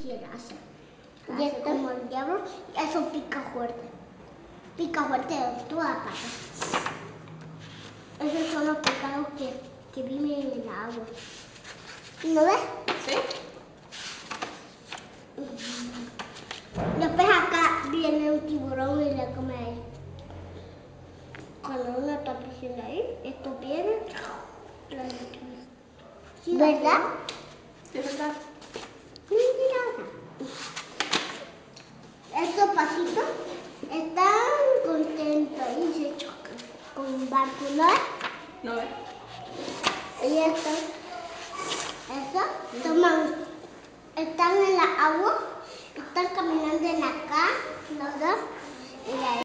quisiera hacer. Y esto como el diablo, eso pica fuerte. Pica fuerte de toda parte. Esos son los pescados que viven en el agua. ¿No ves? Sí. Después acá viene un tiburón y le come a él. Cuando uno está pisando ahí, esto viene. Sí, ¿verdad? Sí, es verdad. Mentirosa. Estos pasitos están contentos y se chocan con un barco, ¿no? ¿No ves? Y estos toman, están en la agua, están caminando en acá, los dos, y ahí.